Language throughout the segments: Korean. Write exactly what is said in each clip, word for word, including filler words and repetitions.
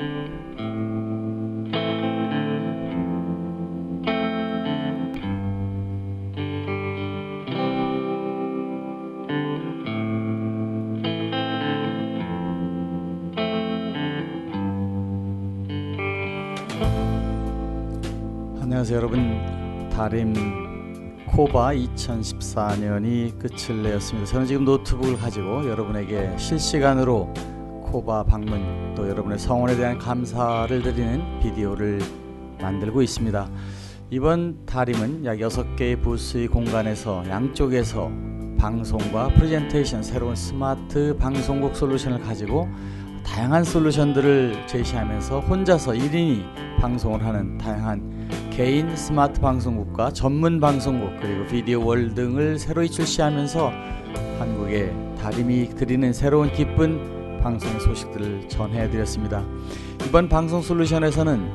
안녕하세요 여러분. 다림 코바 이천십사 년이 끝을 내었습니다. 저는 지금 노트북을 가지고 여러분에게 실시간으로 코바 방문 또 여러분의 성원에 대한 감사를 드리는 비디오를 만들고 있습니다. 이번 다림은 약 여섯 개의 부스의 공간에서 양쪽에서 방송과 프레젠테이션, 새로운 스마트 방송국 솔루션을 가지고 다양한 솔루션들을 제시하면서 혼자서 일 인이 방송을 하는 다양한 개인 스마트 방송국과 전문 방송국 그리고 비디오 월 등을 새로이 출시하면서 한국의 다림이 드리는 새로운 기쁜 방송 소식들을 전해드렸습니다. 이번 방송 솔루션에서는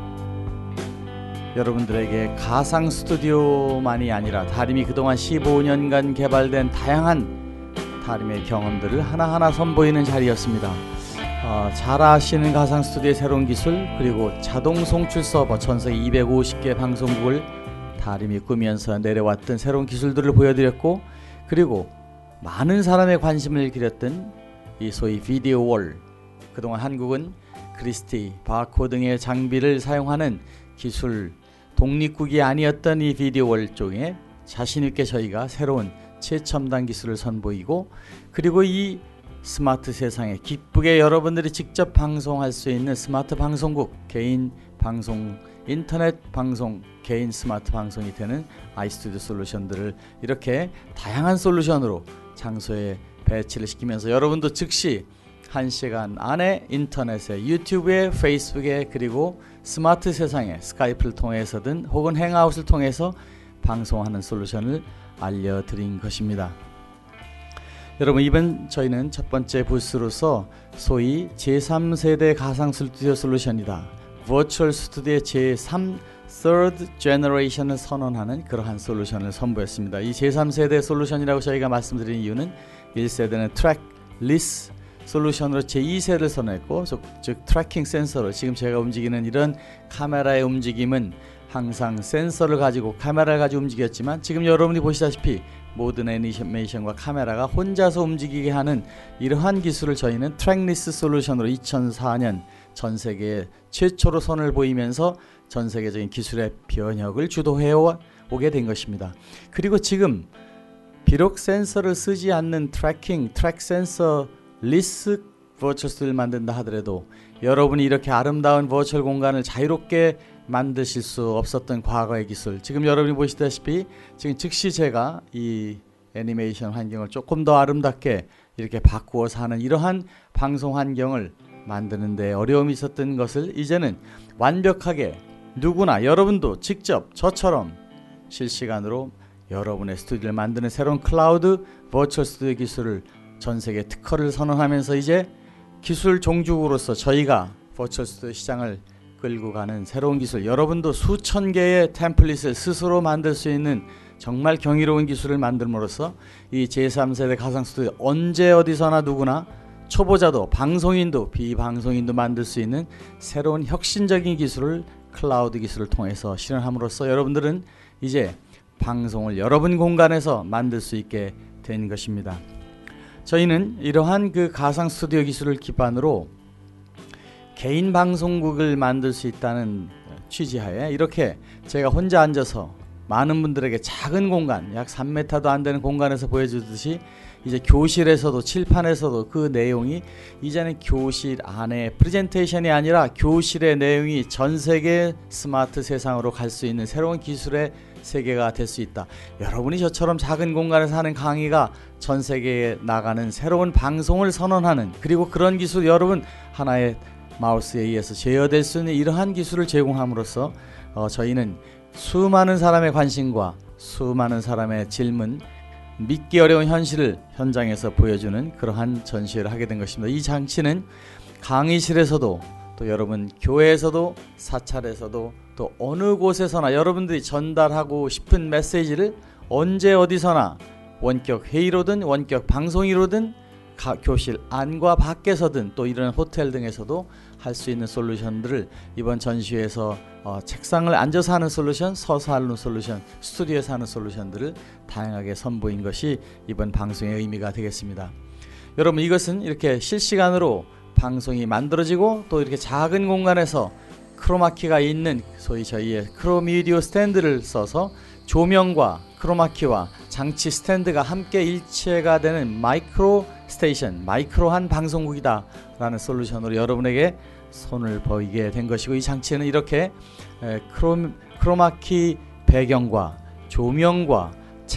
여러분들에게 가상 스튜디오만이 아니라 다림이 그동안 십오 년간 개발된 다양한 다림의 경험들을 하나하나 선보이는 자리였습니다. 어, 잘 아시는 가상 스튜디오의 새로운 기술 그리고 자동 송출 서버 전세계 이백오십 개 방송국을 다림이 꾸면서 내려왔던 새로운 기술들을 보여드렸고, 그리고 많은 사람의 관심을 기렸던 이 소위 비디오 월, 그동안 한국은 크리스티, 바코 등의 장비를 사용하는 기술 독립국이 아니었던 이 비디오 월 쪽에 자신있게 저희가 새로운 최첨단 기술을 선보이고, 그리고 이 스마트 세상에 기쁘게 여러분들이 직접 방송할 수 있는 스마트 방송국, 개인 방송, 인터넷 방송, 개인 스마트 방송이 되는 아이스튜디오 솔루션들을 이렇게 다양한 솔루션으로 장소에 배치를 시키면서 여러분도 즉시 한 시간 안에 인터넷에, 유튜브에, 페이스북에, 그리고 스마트 세상에 스카이프를 통해서든 혹은 행아웃을 통해서 방송하는 솔루션을 알려드린 것입니다. 여러분, 이번 저희는 첫 번째 부스로서 소위 제삼 세대 가상 스튜디오 솔루션이다, 버추얼 스튜디오의 제삼 third generation을 선언하는 그러한 솔루션을 선보였습니다. 이 제삼 세대 솔루션이라고 저희가 말씀드린 이유는 일 세대는 트랙리스 솔루션으로 제이 세대를 선언했고, 즉, 즉 트래킹 센서로 지금 제가 움직이는 이런 카메라의 움직임은 항상 센서를 가지고 카메라를 가지고 움직였지만, 지금 여러분이 보시다시피 모든 애니메이션과 카메라가 혼자서 움직이게 하는 이러한 기술을 저희는 트랙리스 솔루션으로 이천사 년 전 세계에 최초로 선을 보이면서 전 세계적인 기술의 변혁을 주도해 오게 된 것입니다. 그리고 지금 비록 센서를 쓰지 않는 트래킹, 트랙 센서 리스 버추얼 스튜디오를 만든다 하더라도 여러분이 이렇게 아름다운 버추얼 공간을 자유롭게 만드실 수 없었던 과거의 기술, 지금 여러분이 보시다시피 지금 즉시 제가 이 애니메이션 환경을 조금 더 아름답게 이렇게 바꾸어서 하는 이러한 방송 환경을 만드는데 어려움이 있었던 것을 이제는 완벽하게 누구나, 여러분도 직접 저처럼 실시간으로 여러분의 스튜디오를 만드는 새로운 클라우드 버추얼 스튜디오 기술을 전 세계 특허를 선언하면서 이제 기술 종주국으로서 저희가 버추얼 스튜디오 시장을 끌고 가는 새로운 기술, 여러분도 수천 개의 템플릿을 스스로 만들 수 있는 정말 경이로운 기술을 만들므로써 이 제삼 세대 가상 스튜디오 언제 어디서나 누구나, 초보자도 방송인도 비방송인도 만들 수 있는 새로운 혁신적인 기술을 클라우드 기술을 통해서 실현함으로써 여러분들은 이제 방송을 여러분 공간에서 만들 수 있게 된 것입니다. 저희는 이러한 그 가상 스튜디오 기술을 기반으로 개인 방송국을 만들 수 있다는 취지하에 이렇게 제가 혼자 앉아서 많은 분들에게 작은 공간, 약 삼 미터도 안 되는 공간에서 보여주듯이 이제 교실에서도, 칠판에서도 그 내용이 이제는 교실 안에 프레젠테이션이 아니라 교실의 내용이 전 세계 스마트 세상으로 갈 수 있는 새로운 기술의 세계가 될 수 있다. 여러분이 저처럼 작은 공간에서 하는 강의가 전 세계에 나가는 새로운 방송을 선언하는, 그리고 그런 기술 여러분 하나의 마우스에 의해서 제어될 수 있는 이러한 기술을 제공함으로써 어, 저희는 수많은 사람의 관심과 수많은 사람의 질문, 믿기 어려운 현실을 현장에서 보여주는 그러한 전시회를 하게 된 것입니다. 이 장치는 강의실에서도, 또 여러분 교회에서도, 사찰에서도, 또 어느 곳에서나 여러분들이 전달하고 싶은 메시지를 언제 어디서나 원격 회의로든 원격 방송이로든 가, 교실 안과 밖에서든 또 이런 호텔 등에서도 할 수 있는 솔루션들을 이번 전시회에서 어, 책상을 앉아서 하는 솔루션, 서서 하는 솔루션, 스튜디오에서 하는 솔루션들을 다양하게 선보인 것이 이번 방송의 의미가 되겠습니다. 여러분, 이것은 이렇게 실시간으로 방송이 만들어지고 또 이렇게 작은 공간에서 크로마키가 있는 소위 저희의 크로미디오 스탠드를 써서 조명과 크로마키와 장치 스탠드가 함께 일체가 되는 마이크로 스테이션, 마이크로한 방송국이다 라는 솔루션으로 여러분에게 손을 보이게 된 것이고, 이 장치는 이렇게 크로, 크로마키 배경과 조명과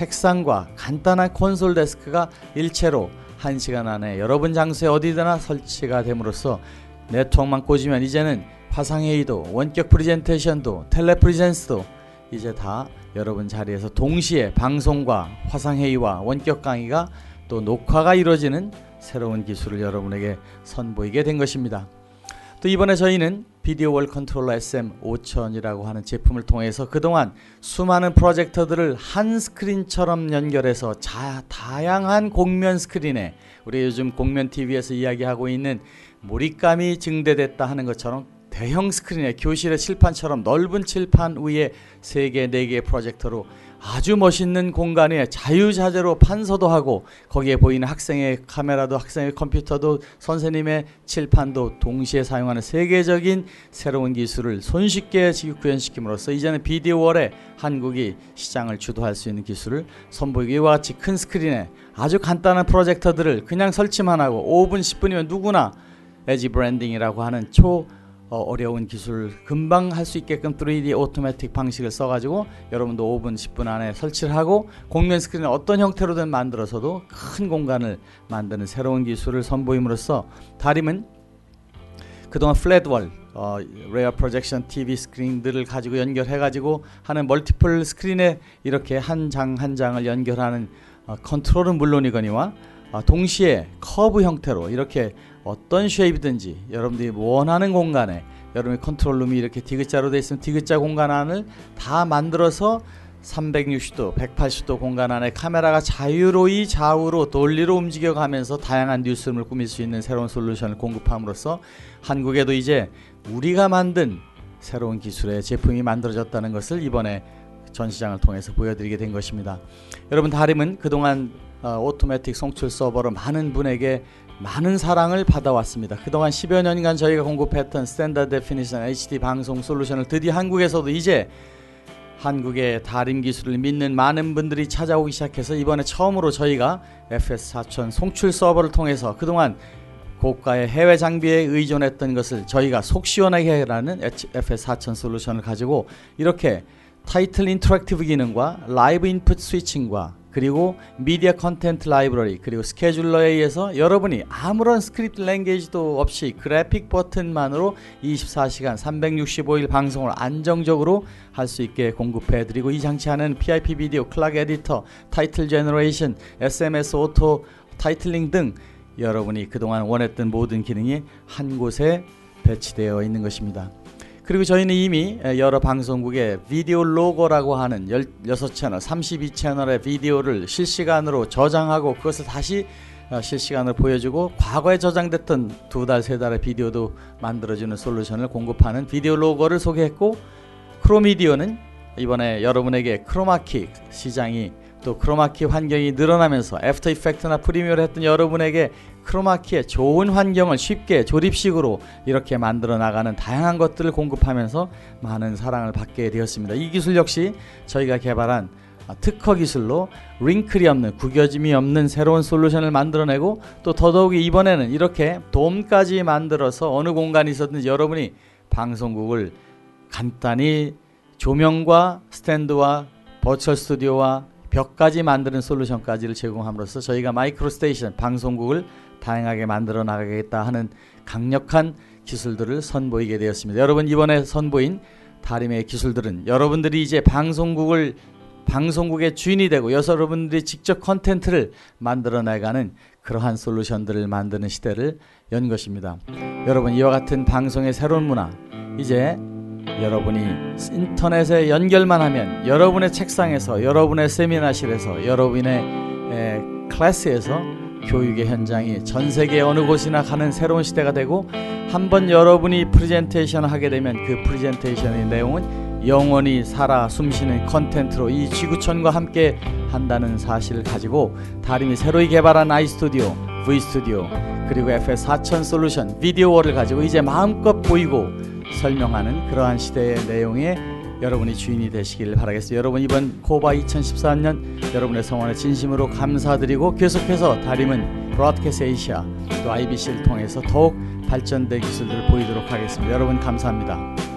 책상과 간단한 콘솔 데스크가 일체로 한 시간 안에 여러분 장소에 어디든 설치가 됨으로써 네트워크만 꽂으면 이제는 화상회의도, 원격 프레젠테이션도, 텔레프리젠스도 이제 다 여러분 자리에서 동시에 방송과 화상회의와 원격 강의가 또 녹화가 이루어지는 새로운 기술을 여러분에게 선보이게 된 것입니다. 또 이번에 저희는 비디오 월 컨트롤러 에스엠 오천이라고 하는 제품을 통해서 그동안 수많은 프로젝터들을 한 스크린처럼 연결해서 자, 다양한 공면 스크린에, 우리 요즘 공면 티비에서 이야기하고 있는 몰입감이 증대됐다 하는 것처럼 대형 스크린에 교실의 칠판처럼 넓은 칠판 위에 세 개, 네 개의 프로젝터로 아주 멋있는 공간에 자유자재로 판서도 하고, 거기에 보이는 학생의 카메라도, 학생의 컴퓨터도, 선생님의 칠판도 동시에 사용하는 세계적인 새로운 기술을 손쉽게 구현시킴으로써 이제는 비디오월에 한국이 시장을 주도할 수 있는 기술을 선보이기, 이와 같이 큰 스크린에 아주 간단한 프로젝터들을 그냥 설치만 하고 오 분, 십 분이면 누구나 에지 브랜딩이라고 하는 초 어, 어려운 기술 금방 할 수 있게끔 쓰리디 오토매틱 방식을 써가지고 여러분도 오 분, 십 분 안에 설치를 하고 공면 스크린을 어떤 형태로든 만들어서도 큰 공간을 만드는 새로운 기술을 선보임으로써 다림은 그동안 플랫월, 어, 레어 프로젝션 티비 스크린들을 가지고 연결해가지고 하는 멀티플 스크린에 이렇게 한 장 한 장을 연결하는 어, 컨트롤은 물론이거니와 어, 동시에 커브 형태로 이렇게 어떤 쉐입이든지 여러분들이 원하는 공간에 여러분의 컨트롤룸이 이렇게 디귿자로 되어 있으면 디귿자 공간 안을 다 만들어서 삼백육십 도, 백팔십 도 공간 안에 카메라가 자유로이 좌우로 논리로 움직여가면서 다양한 뉴스룸을 꾸밀 수 있는 새로운 솔루션을 공급함으로써 한국에도 이제 우리가 만든 새로운 기술의 제품이 만들어졌다는 것을 이번에 전시장을 통해서 보여드리게 된 것입니다. 여러분, 다림은 그동안 어, 오토매틱 송출 서버로 많은 분에게 많은 사랑을 받아왔습니다. 그동안 십여 년간 저희가 공급했던 스탠다드 데피니션 에이치디 방송 솔루션을 드디어 한국에서도 이제 한국의 다림 기술을 믿는 많은 분들이 찾아오기 시작해서 이번에 처음으로 저희가 에프에스 사천 송출 서버를 통해서 그동안 고가의 해외 장비에 의존했던 것을 저희가 속 시원하게 해라는 에프에스 사천 솔루션을 가지고 이렇게 타이틀 인터랙티브 기능과 라이브 인풋 스위칭과 그리고 미디어 컨텐트 라이브러리 그리고 스케줄러에 의해서 여러분이 아무런 스크립트 랭귀지도 없이 그래픽 버튼만으로 이십사 시간 삼백육십오 일 방송을 안정적으로 할 수 있게 공급해드리고, 이 장치하는 피아이피 비디오, 클락 에디터, 타이틀 제너레이션, 에스엠에스 오토 타이틀링 등 여러분이 그동안 원했던 모든 기능이 한 곳에 배치되어 있는 것입니다. 그리고 저희는 이미 여러 방송국에 비디오 로고라고 하는 십육 채널, 삼십이 채널의 비디오를 실시간으로 저장하고 그것을 다시 실시간으로 보여주고 과거에 저장됐던 두 달, 세 달의 비디오도 만들어주는 솔루션을 공급하는 비디오 로고를 소개했고, 크로미디오는 이번에 여러분에게 크로마키 시장이 또 크로마키 환경이 늘어나면서 애프터 이펙트나 프리미어를 했던 여러분에게 크로마키의 좋은 환경을 쉽게 조립식으로 이렇게 만들어 나가는 다양한 것들을 공급하면서 많은 사랑을 받게 되었습니다. 이 기술 역시 저희가 개발한 특허 기술로 링클이 없는, 구겨짐이 없는 새로운 솔루션을 만들어내고, 또 더더욱이 이번에는 이렇게 돔까지 만들어서 어느 공간에 있었든지 여러분이 방송국을 간단히 조명과 스탠드와 버추얼 스튜디오와 벽까지 만드는 솔루션까지를 제공함으로써 저희가 마이크로 스테이션, 방송국을 다양하게 만들어 나가겠다 하는 강력한 기술들을 선보이게 되었습니다. 여러분, 이번에 선보인 다림의 기술들은 여러분들이 이제 방송국을 방송국의 주인이 되고 여러분들이 직접 컨텐츠를 만들어 나가는 그러한 솔루션들을 만드는 시대를 연 것입니다. 여러분, 이와 같은 방송의 새로운 문화, 이제 여러분이 인터넷에 연결만 하면 여러분의 책상에서, 여러분의 세미나실에서, 여러분의 에, 클래스에서 교육의 현장이 전 세계 어느 곳이나 가는 새로운 시대가 되고, 한번 여러분이 프레젠테이션을 하게 되면 그 프레젠테이션의 내용은 영원히 살아 숨쉬는 컨텐츠로 이 지구촌과 함께 한다는 사실을 가지고 다림이 새로이 개발한 아이스튜디오, V스튜디오, 그리고 에프에스 사천 솔루션, 비디오월을 가지고 이제 마음껏 보이고 설명하는 그러한 시대의 내용에 여러분이 주인이 되시길 바라겠습니다. 여러분, 이번 코바 이천십사 년 여러분의 성원에 진심으로 감사드리고, 계속해서 다림은 브로드캐스트 에이시아 또 아이비씨를 통해서 더욱 발전된 기술들을 보이도록 하겠습니다. 여러분 감사합니다.